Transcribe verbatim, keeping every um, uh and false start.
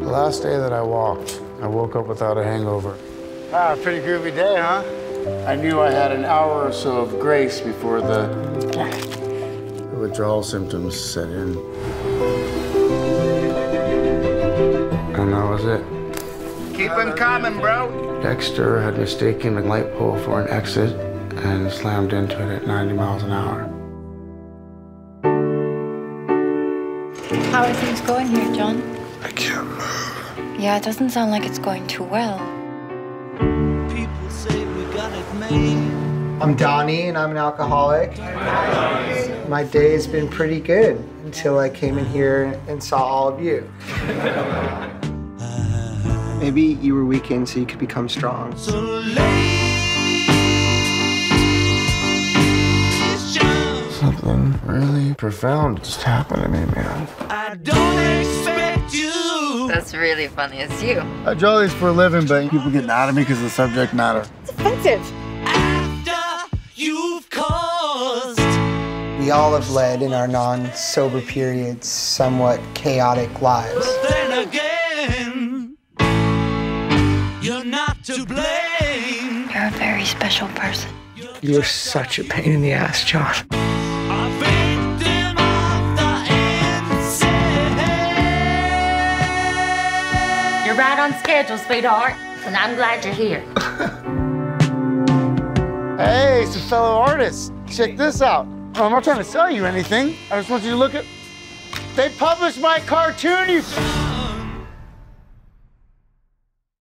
The last day that I walked, I woke up without a hangover. Ah, pretty groovy day, huh? I knew I had an hour or so of grace before the, the withdrawal symptoms set in. And that was it. Keep them coming, bro. Dexter had mistaken the light pole for an exit and slammed into it at ninety miles an hour. How are things going here, John? I can't move. Yeah, it doesn't sound like it's going too well. People say we got it made. I'm Donnie, and I'm an alcoholic. My day has been pretty good until I came in here and saw all of you. Maybe you were weakened so you could become strong. So ladies, Something really profound just happened to me, man. I don't expect you. That's really funny. It's you. I draw these for a living, but people get mad at me because of the subject matter. It's offensive. After you've caused. We all have led in our non-sober periods somewhat chaotic lives. But then again, you're not to blame. You're a very special person. You're such a pain in the ass, John. A victim of the insane. You're right on schedule, sweetheart, and I'm glad you're here. Hey, it's a fellow artist. Check this out. I'm not trying to sell you anything. I just want you to look at... They published my cartoon, you...